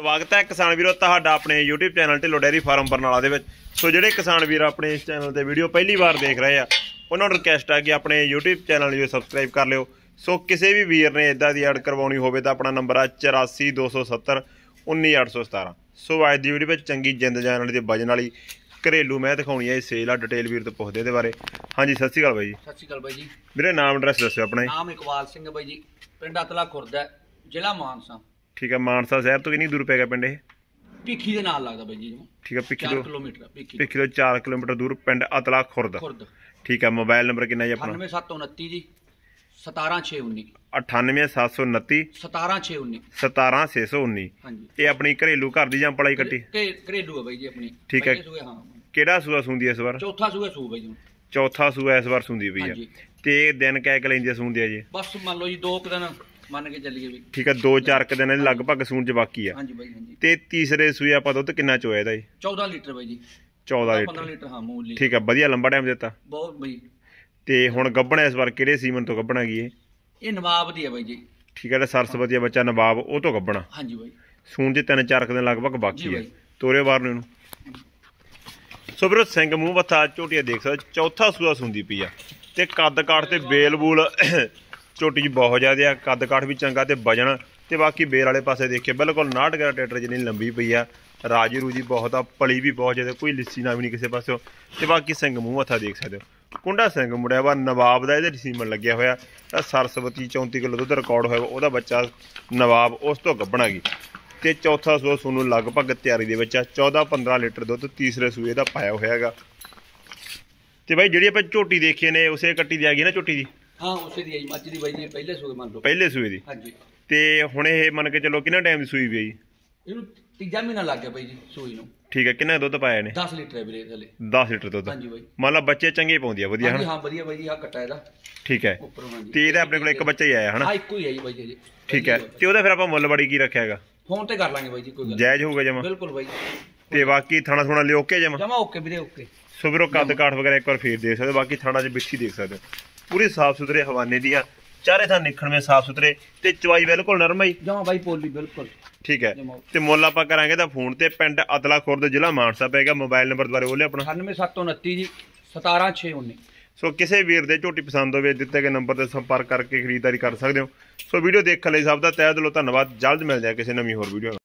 ਸਵਾਗਤ ਹੈ ਕਿਸਾਨ ਵੀਰੋ ਤੁਹਾਡਾ ਆਪਣੇ YouTube channel Dhillon dairy farm Barnala ਦੇ ਵਿੱਚ। ਸੋ ਜਿਹੜੇ ਕਿਸਾਨ ਵੀਰ ਆਪਣੇ ਇਸ ਚੈਨਲ ਤੇ ਵੀਡੀਓ ਪਹਿਲੀ ਵਾਰ ਦੇਖ ਰਹੇ ਆ ਉਹਨਾਂ ਨੂੰ ਰਿਕਵੈਸਟ ਹੈ ਕਿ ਆਪਣੇ YouTube ਚੈਨਲ ਨੂੰ ਸਬਸਕ੍ਰਾਈਬ ਕਰ ਲਿਓ। ਸੋ ਕਿਸੇ ਵੀ ਵੀਰ ਨੇ ਇਦਾਂ ਦੀ ਐਡ ਕਰਵਾਉਣੀ ਹੋਵੇ ਤਾਂ ਆਪਣਾ ਨੰਬਰ ਆ 84 270 19817। ਸੋ ਅੱਜ ਦੀ ਵੀਡੀਓ ਵਿੱਚ ਚੰਗੀ ਜਿੰਦ ਜਾਨ ਵਾਲੀ ਤੇ ਵਜਨ ਵਾਲੀ ਘरेलू मैं दिखानी है सेल आ डिटेल वीर तो पुछदे इहदे बारे। हाँ जी सत श्री अकाल बाई जी। सत श्री अकाल बाई जी। मेरे नाम एड्रैस दस्सिओ अपना। नाम इकबाल सिंह बाई जी, पिंड अतला खुर्द है, जिला मानसा। ठीक है, मानसा शहर तो कितनी दूर पेगा पिंड ये? भीखी दे नाल लगदा बाई जी। ठीक है, भीखी 4 किलोमीटर भीखी तो 4 किलोमीटर दूर पिंड अतला खुर्द। ठीक है, मोबाइल नंबर कितना जी अपना? 98729 जी 17619 98729 17619 17619। हाँ जी, ये अपनी घरेलू घर दी जां पलाई कट्टी? घरेलू है बाई जी अपनी। ठीक है, हाँ केड़ा सूआ सूंदी इस बार? चौथा सूआ सू बाई जी। चौथा सूआ इस बार सूंदी पई है ते दिन कै क लैंदी सूंदी है जी? बस मान लो जी 2 दिन मान के चलिए भी। ठीक है, 2-4 क दिन लगभग सून च बाकी है। हाँ जी बाई। हाँ जी, ते तीसरे सूए आपा दुध कितना चोया दा जी? 14 लीटर बाई जी। 14 15 लीटर हाँ मूली। ठीक है, बढ़िया लंबा टाइम देता बहुत बाई। ते हुण गब्बण इस बार किहड़े सीमन तो गब्बण गई ये नवाब दी है बाई जी। ठीक है, सरस्वती बच्चा नवाब वो तो गब्बण। हाँ जी बाई, सून च 3-4 क दिन लगभग बाकी है। तोरे बार नूं सो ਵੀਰੋ ਸਿੰਘ ਮੂੰਹ ਮੱਥਾ ਝੋਟੀਆਂ ਦੇਖ ਸਕਦੇ, ਚੌਥਾ ਸੂਆ ਸੁੰਦੀ ਪਈ ਆ ਤੇ ਕੱਦ ਕਾਠ ਤੇ ਬੇਲ ਬੂਲ ਝੋਟੀ 'ਚ ਬਹੁਤ ਜ਼ਿਆਦਾ ਆ, ਕੱਦ ਕਾਠ ਵੀ ਚੰਗਾ ਤੇ ਵਜਣ ਤੇ ਬਾਕੀ ਬੇਲ ਵਾਲੇ ਪਾਸੇ ਦੇਖਿਓ ਬਿਲਕੁਲ 69 ਟਰੈਕਟਰ ਜਿੰਨੀ ਲੰਬੀ ਪਈ ਆ, ਰਾਜੀ ਰੂਜੀ ਬਹੁਤ ਆ, ਪਲੀ ਵੀ ਬਹੁਤ ਜ਼ਿਆਦਾ, ਕੋਈ ਲਿੱਸੀ ਨਾ ਵੀ ਨਹੀਂ ਕਿਸੇ ਪਾਸਿਓ ਤੇ ਬਾਕੀ ਸਿੰਘ ਮੂੰਹ ਮੱਥਾ ਦੇਖ ਸਕਦੇ ਹੋ। ਕੁੰਡਾ ਸਿੰਘ ਮੁੜਿਆ ਵਾ ਨਵਾਬ ਦਾ, ਇਹਦੇ ਸੀਮਨ ਲੱਗਿਆ ਹੋਇਆ ਤਾਂ ਸਰਸਵਤੀ 34 ਕਿਲੋ ਦੁੱਧ ਰਿਕਾਰਡ ਹੋਇਆ ਉਹਦਾ ਬੱਚਾ ਨਵਾਬ, ਉਸ ਤੋਂ ਗੱਭਣ ਗਈ ਤੇ ਚੌਥਾ ਸੂਆ ਸੋਨੂੰ ਲਗਭਗ ਤਿਆਰੀ ਦੇ ਵਿੱਚ ਆ। 14-15 ਲੀਟਰ ਦੁੱਧ ਤੀਸਰੇ ਸੂਏ ਦਾ ਪਾਇਆ ਹੋਇਆ ਹੈਗਾ। ਤੇ ਬਾਈ ਜਿਹੜੀ ਆਪਾਂ ਝੋਟੀ ਦੇਖੀ ਨੇ ਉਸੇ ਕੱਟੀ ਦੀ ਆ ਗਈ ਨਾ ਝੋਟੀ ਦੀ? ਹਾਂ ਉਸੇ ਦੀ ਆਈ ਮੱਝ ਦੀ ਬਾਈ ਜੀ, ਪਹਿਲੇ ਸੂਏ ਮੰਨ ਲਓ। ਪਹਿਲੇ ਸੂਏ ਦੀ? ਹਾਂਜੀ। ਤੇ ਹੁਣ ਇਹ ਮੰਨ ਕੇ ਚੱਲੋ ਕਿੰਨਾ ਟਾਈਮ ਦੀ ਸੂਈ ਵੀ ਜੀ? ਇਹਨੂੰ ਤੀਜਾ ਮਹੀਨਾ ਲੱਗ ਗਿਆ ਬਾਈ ਜੀ ਸੂਈ ਨੂੰ। ਠੀਕ ਹੈ, ਕਿੰਨਾ ਦੁੱਧ ਪਾਇਆ ਨੇ? 10 ਲੀਟਰ ਹੈ ਵੀਰੇ ਥੱਲੇ। 10 ਲੀਟਰ ਦੁੱਧ? ਹਾਂਜੀ ਬਾਈ। ਮੰਨ ਲਾ ਬੱਚੇ ਚੰਗੇ ਪਾਉਂਦੀ ਆ ਵਧੀਆ ਹਨਾ? ਹਾਂ ਵਧੀਆ ਬਾਈ ਜੀ, ਆ ਕੱਟਾ ਇਹਦਾ। ਠੀਕ ਹੈ, ਉੱਪਰੋਂ ਹਾਂਜੀ। ਤੇ ਇਹਦਾ ਆਪਣੇ ਕੋਲ ਇੱਕ ਬੱਚਾ ਹੀ ਆਇਆ ਹਨਾ? ਹਾਂ ਇੱਕੋ ਹੀ ਆਈ ਬਾਈ ਜੀ। ਠੀਕ ਹੈ, ਤੇ ਉਹਦਾ ਫਿਰ ਆਪਾਂ ਮੁੱਲ ਬੜੀ ਕੀ ਰੱਖਿਆ ਹੈਗਾ? ਫੋਨ ਤੇ ਕਰ ਲਾਂਗੇ ਬਾਈ ਜੀ, ਕੋਈ ਗੱਲ ਜਾਇਜ਼ ਹੋਊਗਾ ਜਮਾ? ਬਿਲਕੁਲ ਬਾਈ। ਤੇ ਬਾਕੀ ਥਾਣਾ ਥੋਣਾ ਲਿਓ ਓਕੇ ਜਮਾ? ਜਮਾ ਓਕੇ ਵੀਰੇ ਓਕੇ। ਸੋ ਵੀਰੋ ਕੱਦ ਕਾਠ ਵਗੈਰਾ ਇੱਕ ਵਾਰ ਫੇਰ ਦੇਖ ਸਕਦੇ, ਬਾਕੀ ਥਾਣਾ 'ਚ ਬਿੱਠੀ ਦੇਖ ਸਕਦੇ ਪੂਰੀ ਸਾਫ ਸੁਥਰੇ ਹਵਾਨੇ ਦੀ ਆ, ਚਾਰੇ ਥਾਂ ਨਿਖਣਵੇਂ ਸਾਫ ਸੁਥਰੇ ਤੇ ਚਵਾਈ ਬਿਲਕੁਲ ਨਰਮ ਹੀ ਜਮਾ ਬਾਈ, ਪੋਲੀ ਬਿਲਕੁਲ। ਠੀਕ ਹੈ, ਤੇ ਮੁੱਲ ਆਪਾਂ ਕਰਾਂਗੇ ਤਾਂ ਫੋਨ ਤੇ ਪਿੰਡ ਅਤਲਾ ਖੁਰਦ ਜ਼ਿਲ੍ਹਾ ਮਾਨਸਾ ਪੈਗਾ। ਮੋਬਾਈਲ ਨੰਬਰ ਦੁਬਾਰਾ ਬੋਲੇ ਆਪਣਾ? 98729 ਜੀ 17619। ਸੋ ਕਿਸੇ ਵੀਰ ਦੇ ਝੋਟੀ ਪਸੰਦ ਹੋਵੇ ਦਿੱਤੇ ਗਏ ਨੰਬਰ ਤੇ ਸੰਪਰਕ ਕਰਕੇ ਖਰੀਦਦਾਰੀ ਕਰ ਸਕਦੇ ਹੋ। ਸੋ ਵੀਡੀਓ ਦੇਖਣ ਲਈ ਸਭ ਦਾ ਤਹਿ ਦਿਲੋਂ ਧੰਨਵਾਦ। ਜਲਦ ਮਿਲਦੇ ਆ ਕਿਸੇ ਨਵੀਂ ਹੋਰ ਵੀਡੀਓ।